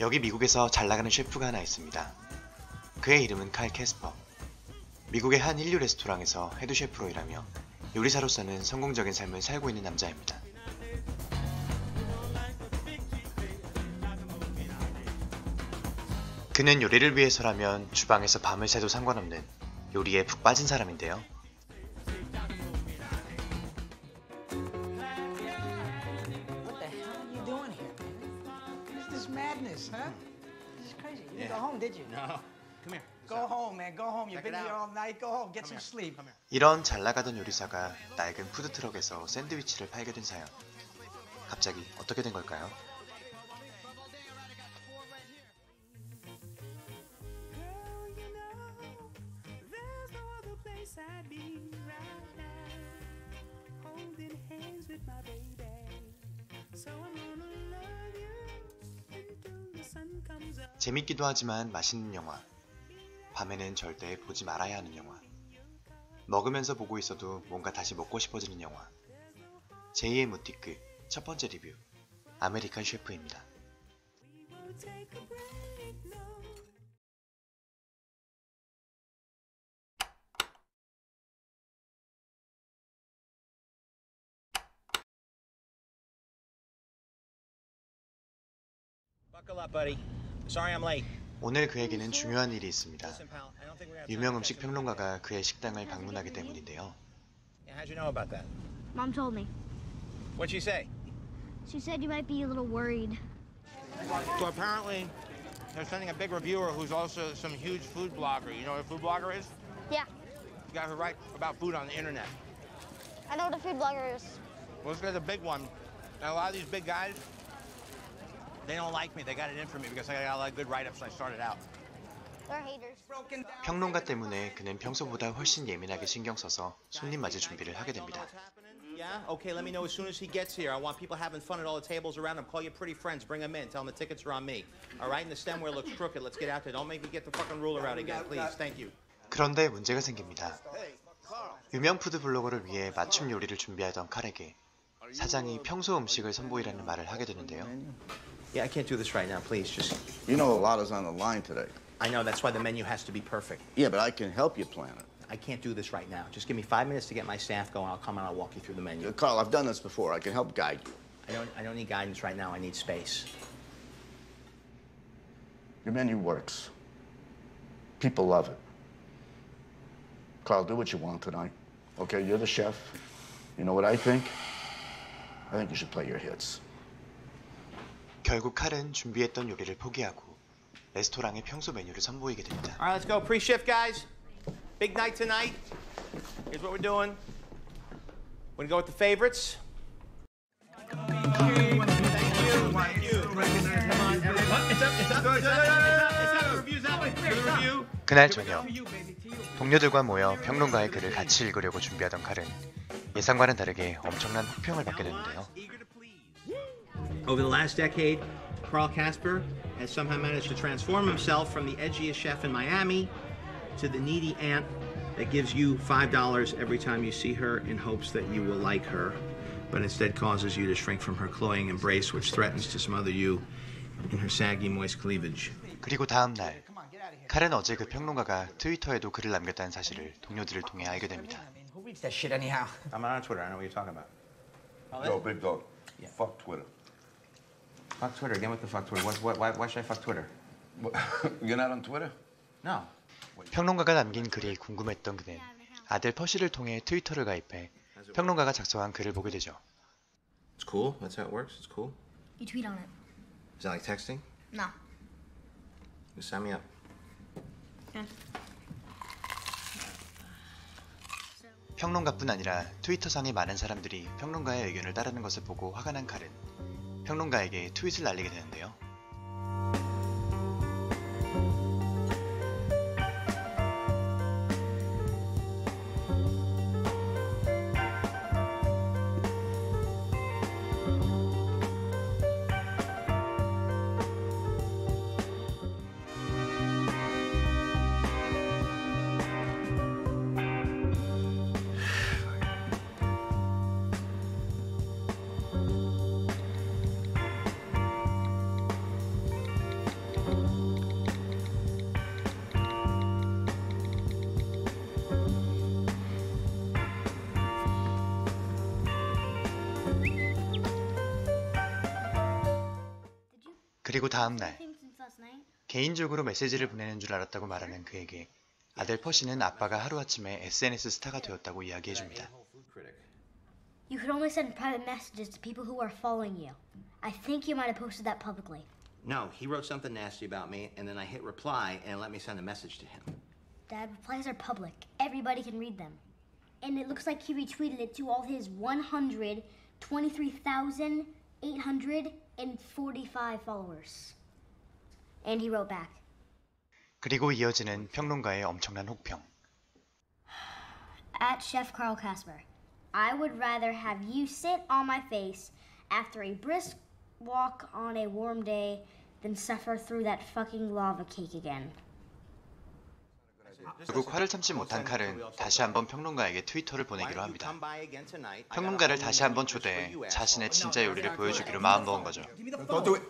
여기 미국에서 잘 나가는 셰프가 하나 있습니다. 그의 이름은 칼 캐스퍼. 미국의 한 인류 레스토랑에서 헤드 셰프로 일하며 요리사로서는 성공적인 삶을 살고 있는 남자입니다. 그는 요리를 위해서라면 주방에서 밤을 새도 상관없는 요리에 푹 빠진 사람인데요. What the hell are you doing here? What's this madness, huh? This is crazy. You didn't go home, did you? No. Come here. Go home, man. Go home. You've Check been it here out. all night. Go home. Get Come some here. sleep. Come here. 이런 잘 나가던 요리사가 낡은 푸드트럭에서 샌드위치를 팔게 된 사연. 갑자기 어떻게 된 걸까요? I'd be right now, holding hands with my baby. So I'm gonna love you until the sun comes up. 재밌기도 하지만 맛있는 영화. 밤에는 절대 보지 말아야 하는 영화. 먹으면서 보고 있어도 뭔가 다시 먹고 싶어지는 영화. 제2의 무티크 첫 번째 리뷰. 아메리칸 셰프입니다. We won't take a break, no. Buckle up, buddy. Sorry I'm late. 오늘 그에게는 중요한 일이 있습니다. Listen, pal. I don't think we're gonna have 유명 time to 음식 catch up. 평론가가 그의 식당을 방문하기 때문인데요. Yeah, how'd you know about that? Mom told me. What'd she say? She said you might be a little worried. So apparently, they're sending a big reviewer who's also some huge food blogger. You know what a food blogger is? Yeah, The guy who writes about food on the internet. I know what a food blogger is. Well, this guy's a big one. And a lot of these big guys, they don't like me. They got it in for me because I got a lot of good write-ups when I started out. They're haters. Broken down. 평론가 때문에 그는 평소보다 훨씬 예민하게 신경 써서 손님 맞을 준비를 하게 됩니다. Yeah? Okay, let me know as soon as he gets here. I want people having fun at all the tables around him. Call your pretty friends, bring them in. Tell them the tickets are on me. All right? And the stemware looks crooked. Let's get out there. Don't make me get the fucking ruler out again, please. Thank you. 그런데 문제가 생깁니다. 유명 푸드 블로거를 위해 맞춤 요리를 준비하던 칼에게 사장이 평소 음식을 선보이라는 말을 하게 되는데요. Yeah, I can't do this right now. Please, just... You know a lot is on the line today. I know, that's why the menu has to be perfect. Yeah, but I can help you plan it. I can't do this right now. Just give me 5 minutes to get my staff going. I'll come and I'll walk you through the menu. Carl, I've done this before. I can help guide you. I don't need guidance right now. I need space. Your menu works. People love it. Carl, do what you want tonight. Okay, you're the chef. You know what I think? I think you should play your hits. 결국 칼은 준비했던 요리를 포기하고 레스토랑의 평소 메뉴를 선보이게 됩니다. All right, let's go. Pre-shift, guys. Big night tonight. Here's what we're doing. We're gonna go with the favorites. Thank you. Thank you. Come on, everyone. It's up. Review's out. Review. 그날 저녁 동료들과 모여 평론가의 글을 같이 읽으려고 준비하던 칼은 예상과는 다르게 엄청난 호평을 받게 되는데요. Over the last decade, Carl Casper has somehow managed to transform himself from the edgiest chef in Miami to the needy aunt that gives you $5 every time you see her in hopes that you will like her, but instead causes you to shrink from her cloying embrace, which threatens to smother you in her saggy, moist cleavage. 그리고 다음 날 칼은 어제 그 평론가가 트위터에도 글을 남겼다는 사실을 동료들을 통해 알게 됩니다. I mean, who reads that shit anyhow? I'm not on Twitter. I know what you're talking about. Yo, big dog. Yeah. Fuck Twitter. Fuck Twitter. Again with the fuck Twitter. Why should I fuck Twitter? You're not on Twitter? No. 평론가가 남긴 글이 궁금했던 그는 아들 퍼시를 통해 트위터를 가입해 평론가가 작성한 글을 보게 되죠. It's cool. That's how it works. It's cool. You tweet on it. Is that like texting? No. You sign me up. Okay. 평론가뿐 아니라 트위터상의 많은 사람들이 평론가의 의견을 따르는 것을 보고 화가 난 칼은 평론가에게 트윗을 날리게 되는데요. 그리고 다음 날 Thing since last night? 개인적으로 메시지를 보내는 줄 알았다고 말하는 그에게 아들 퍼시는 아빠가 하루아침에 SNS 스타가 되었다고 이야기해줍니다. You could only send private messages to people who are following you. I think you might have posted that publicly. No, he wrote something nasty about me, and then I hit reply and let me send a message to him. Dad, replies are public. Everybody can read them. And it looks like he retweeted it to all his 123,845 followers. And he wrote back. 그리고 이어지는 평론가의 엄청난 혹평. At Chef Carl Casper, I would rather have you sit on my face after a brisk walk on a warm day than suffer through that fucking lava cake again. 결국 화를 참지 못한 칼은 다시 한번 평론가에게 트위터를 보내기로 합니다. 평론가를 다시 한번 초대해 자신의 진짜 요리를 보여주기로 마음먹은 거죠. Don't do it.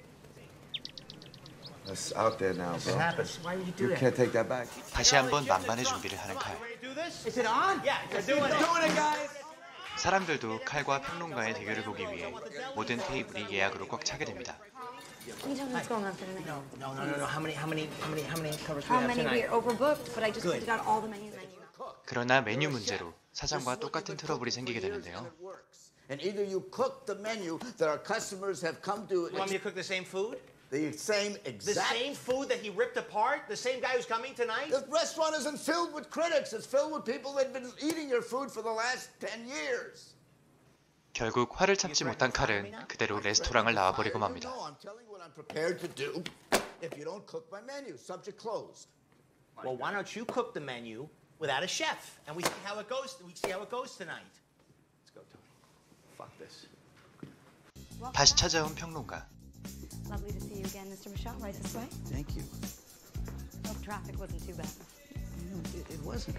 That's out there now, bro. Why would you do You that? can't take that back. 다시 한번 만반의 준비를 하는 칼. Is it on? Yeah, they're doing it. 사람들도 칼과 평론가의 대결을 보기 위해 모든 테이블이 예약으로 꽉 차게 됩니다. Can you tell me what's going on for tonight? No. How many covers How we have many? tonight? We're overbooked, but I just printed out all the menus. 그러나 메뉴 문제로 사장과 똑같은 트러블이 생기게 되는데요. And either you cook the menu that our customers have come to You want me to cook the same food? the same The exact. same food that he ripped apart? The same guy who's coming tonight? The restaurant isn't filled with critics. It's filled with people that've been eating your food for the last 10 years. 결국 화를 참지 못한 칼은 그대로 레스토랑을 나와버리고 맙니다. No, I'm telling you what I'm prepared to do if you don't cook my menu. Subject closed. Well, why don't you cook the menu without a chef, and we see how it goes. We see how it goes tonight. Let's go, Tony. Fuck this. 다시 찾아온 평론가. Lovely to see you again, Mr. Michaud. Right this way. Thank you. Hope traffic wasn't too bad. No, it wasn't.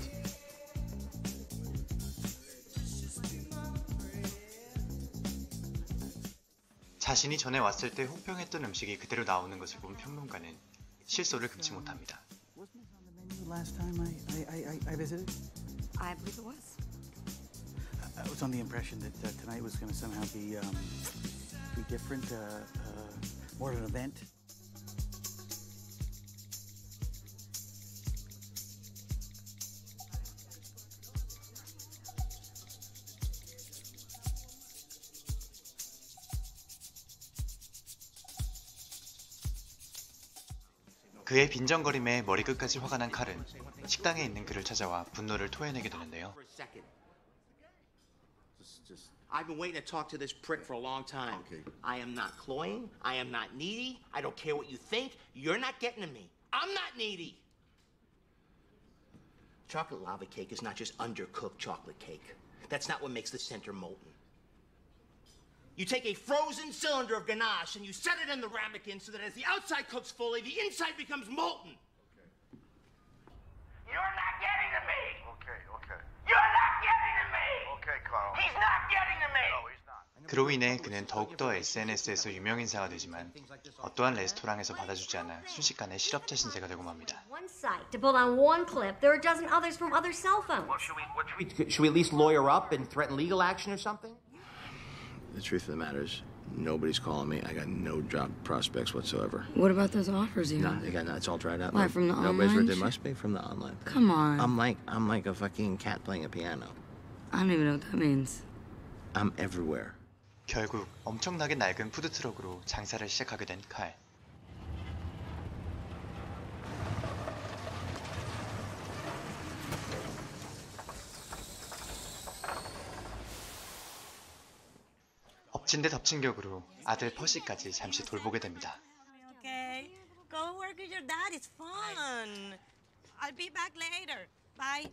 자신이 전에 왔을 때 혹평했던 음식이 그대로 나오는 것을 본 평론가는 실소를 금치 못합니다. Wasn't it on the menu last time I visited? I believe it was. I was on the impression that tonight was going to somehow be different, more of an event. 그의 빈정거림에 머리끝까지 화가 난 칼은 식당에 있는 그를 찾아와 분노를 토해내게 되는데요. For a second. I've been waiting to talk to this prick for a long time. Okay. I am not cloying. I am not needy. I don't care what you think. You're not getting to me. I'm not needy. Chocolate lava cake is not just undercooked chocolate cake. That's not what makes the center molten. You take a frozen cylinder of ganache and you set it in the ramekin so that as the outside cooks fully, the inside becomes molten. You're not getting to me. Okay. You're not getting to me. Okay, Carl. He's not getting to me. No, he's not. 그로 인해 그는 더욱더 SNS에서 유명인사가 되지만 어떠한 레스토랑에서 받아주지 않아 순식간에 실업자 신세가 되고 맙니다. One site to build on one clip. There are a dozen others from other cell phones. Should we at least lawyer up and threaten legal action or something? The truth of the matter is, nobody's calling me. I got no job prospects whatsoever. What about those offers you None. Again, it's all dried up. Why, from the Nobody's online They shit? must be from the online. Come on. I'm like a fucking cat playing a piano. I don't even know what that means. I'm everywhere. 결국 엄청나게 낡은 푸드트럭으로 장사를 시작하게 된 칼. 엎친 데 덮친 격으로 아들 퍼시까지 잠시 돌보게 됩니다. Okay, go work with your dad. It's fun. I'll be back later. Bye.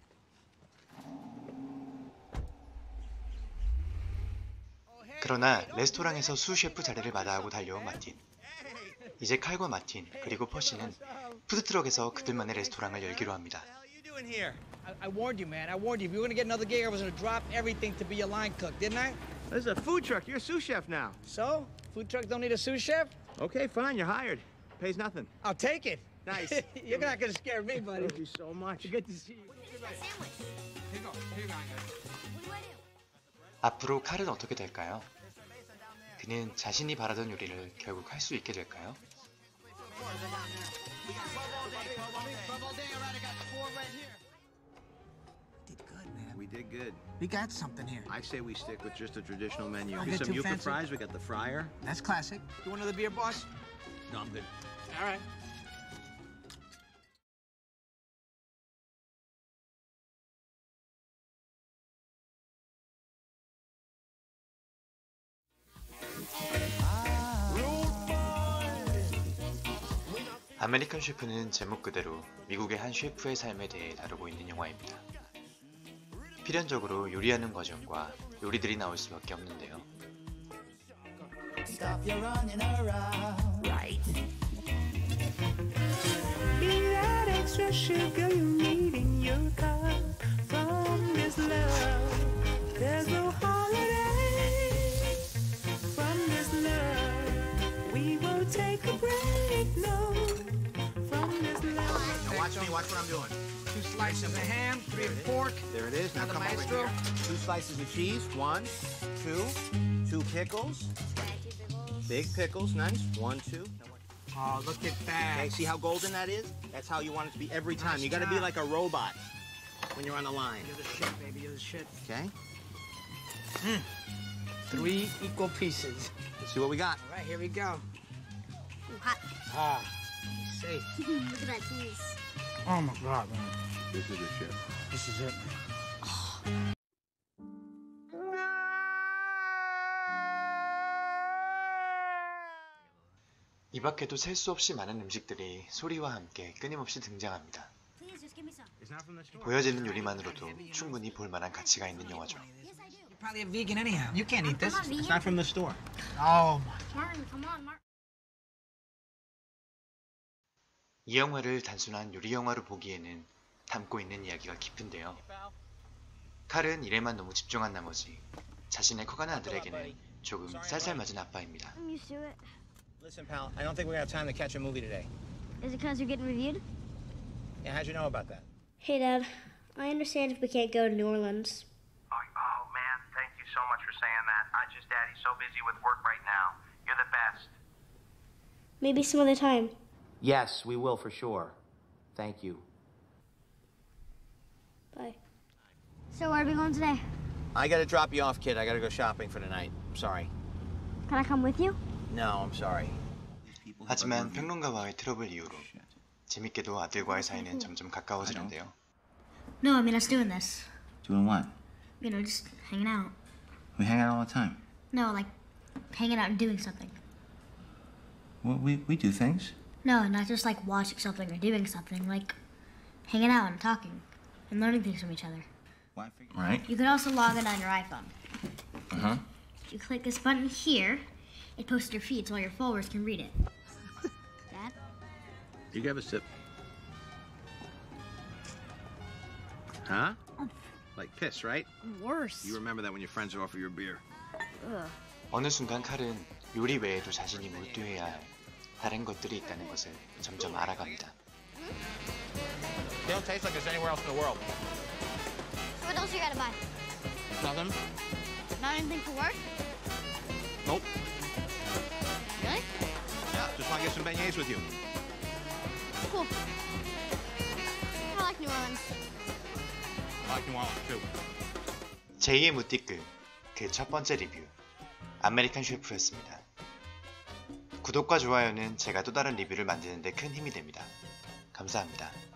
그러나 레스토랑에서 수 셰프 자리를 마다하고 달려온 마틴. 이제 칼과 마틴 그리고 퍼시는 푸드트럭에서 그들만의 레스토랑을 열기로 합니다. Doing here? I warned you, man. I warned you. If you were gonna get another gig, I was gonna drop everything to be a line cook, didn't I? This is a food truck. You're a sous chef now. So, food trucks don't need a sous chef? Okay, fine. You're hired. Pays nothing. I'll take it. Nice. You're not gonna scare me, buddy. Thank you so much. Good to see you. 앞으로 칼은 어떻게 될까요? 그는 자신이 바라던 요리를 결국 할 수 있게 될까요? We did good. We got something here. I say we stick with just a traditional menu. Don't Get get some too yuca fancy. fries. We got the fryer. That's classic. You want another beer, boss? No, I'm good. All right. 아메리칸 셰프는 제목 그대로 미국의 한 셰프의 삶에 대해 다루고 있는 영화입니다. 필연적으로 요리하는 과정과 요리들이 나올 수밖에 없는데요. Stop your running around. Right. Be that extra sugar you need in your cup. From this love, there's no holiday. From this love, we won't take a break. No. From this love. Now watch me, watch what I'm doing. 2 slices of the ham, 3 of pork. There it is. Now Another come over maestro. here. 2 slices of cheese. 1, 2, 2 pickles. Big pickles, nice. 1, 2. Oh, look at that. Okay, see how golden that is? That's how you want it to be every time. Nice You got to be job. like a robot when you're on the line. You're the shit, baby. You're the shit. Okay? 3 equal pieces. Let's see what we got. All right, here we go. Ooh, hot. Ah, safe. Look at that cheese. Oh my God, man. This is the chef. This is it. 이 밖에도 셀 수 없이 많은 음식들이 소리와 함께 끊임없이 등장합니다. Please just give me some. It's not from the store. 보여지는 요리만으로도 충분히 볼만한 가치가 있는 영화죠. You're probably a vegan anyhow. You can't eat this. I'm not It's vegan. not from the store. Oh my. Martin, come on, Martin. 이 영화를 단순한 요리 영화로 보기에는 담고 있는 이야기가 깊은데요. 칼은 일에만 너무 집중한 나머지 자신의 커가는 아들에게는 조금 쌀쌀맞은 아빠입니다. I'm used to it. Listen, pal, I don't think we're going to have time to catch a movie today. Is it because you're getting reviewed? Yeah, how'd you know about that? Hey, Dad. I understand if we can't go to New Orleans. Oh, man, thank you so much for saying that. Daddy's so busy with work right now. You're the best. Maybe some other time. Yes, we will for sure. Thank you. Bye. So where are we going today? I got to drop you off, kid. I got to go shopping for the night. I'm sorry. Can I come with you? No, I'm sorry. 하지만 평론가와의 트러블 이후로 재밌게도 아들과의 사이는 점점 가까워지는데요. No, I mean us doing this. Doing what? You know, just hanging out. We hang out all the time. No, like hanging out and doing something. Well, we do things. No, not just like watching something or doing something. Like hanging out and talking and learning things from each other. Right. You can also log in on your iPhone. Uh-huh. If you click this button here, it posts to your feed so all your followers can read it. Dad? You can have a sip. Huh? Like piss, right? Worse. You remember that when your friends offer you a beer. Ugh. 어느 순간 칼은 요리 외에도 자신이 몰두해야 할 다른 것들이 있다는 것을 점점 알아갑니다. They don't taste like it's anywhere else in the world. What else you gotta buy? Nothing? Not anything for work? Nope. Really? Yeah, just want to get some beignets with you. Cool. I like New Orleans. I like New Orleans too. 제2의 무티크 그 첫 번째 리뷰 아메리칸 셰프였습니다. 구독과 좋아요는 제가 또 다른 리뷰를 만드는 데 큰 힘이 됩니다. 감사합니다.